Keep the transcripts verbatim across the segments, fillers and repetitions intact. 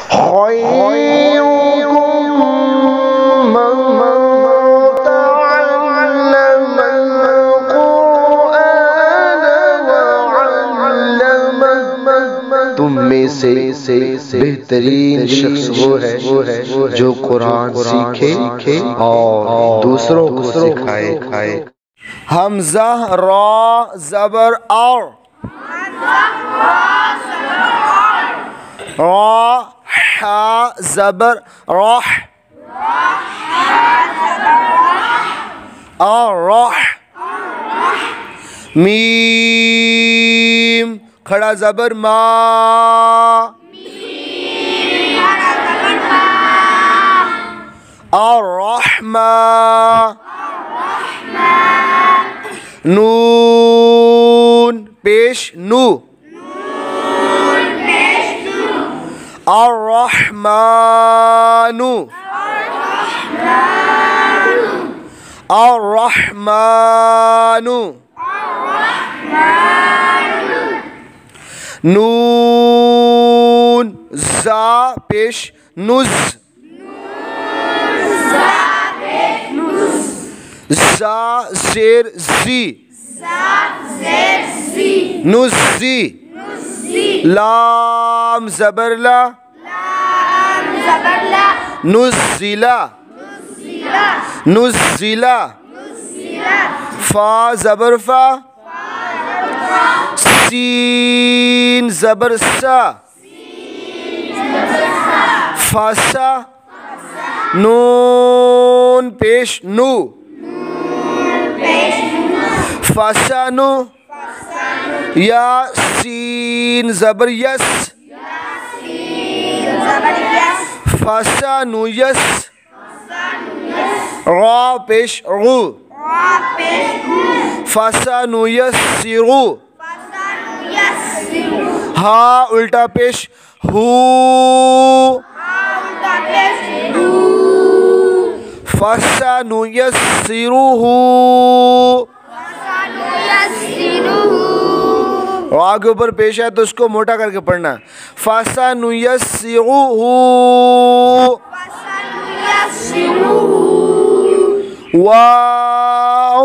خيركم من تعلم القرآن وعلمه، تم میں سے بہترین شخص وہ ہے جو قرآن سیکھے اور دوسروں کو سکھائے۔ حمزہ را زبر اور، را حا زبر رح، اور رح، میم کھڑا زبر ما، اور رحمہ، نون پیش نو، الرحمن، الرحمن، نون زا پیش نز، زا زیر زی، نزی، لام زبر لا، نزلا، نزلا، فا زبر فا، سین زبر سا، فاسا، نون پیش نو، فاسانو، یا سین زبر یس، فاسانو یس، را پیش رو، فاسانو یسرو، ہا الٹا پیش ہو، فاسانو یسرو، آگے اوپر پیش ہے تو اس کو موٹا کر کے پڑھنا، فَسَنُيَسِّرُهُ، واو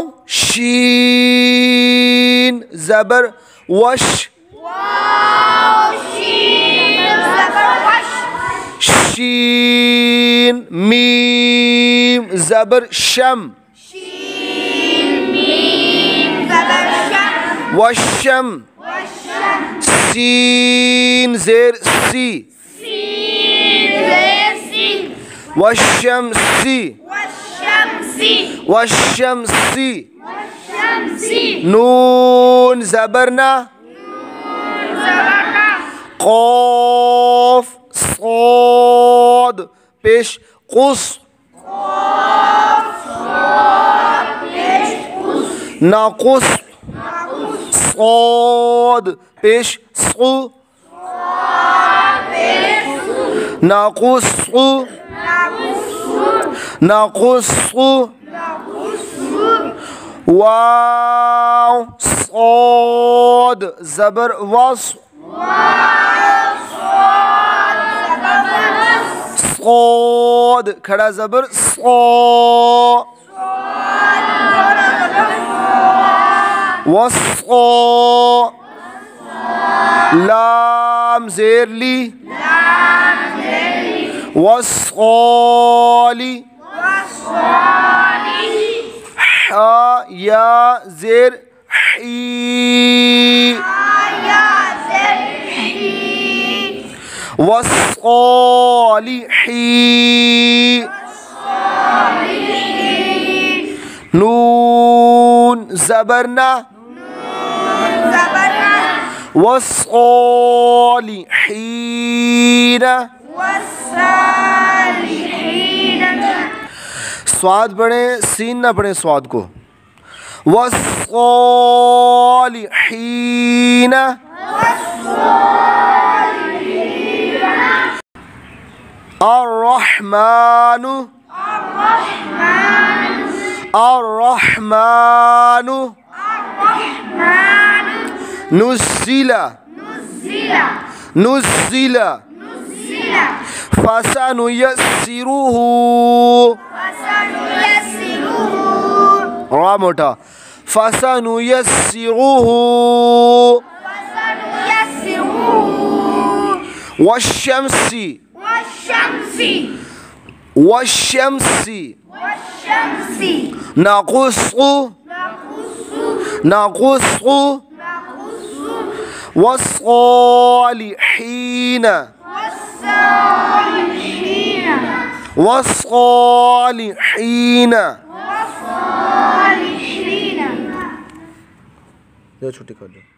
شین زبر وش، شین میم زبر شم، وشم، سین زیر سی، وشمسی، وشمسی، نون زبرنا، قاف صاد پیش قص، ناقص، صاد پیش صو، ناقص، ناقص، واو صاد زبر وص، صاد کھڑا زبر صا، وصا، لام زیر لی، وصالی، حا یا زیر حی، وصالحی، نون زبرنا، والصالحین، سواد پڑھیں سین نہ پڑھیں سواد کو، والصالحین، الرحمن، الرحمن، نزل، نزل، फसनुयस्सिरुहु रा मोटा फसनुयस्सिरुहु वश्शम्सी वश्शम्सी नक़ुस्सु नक़ुस्सु वस्सालिहीन वस्सालिहीन छुट्टी कर दो।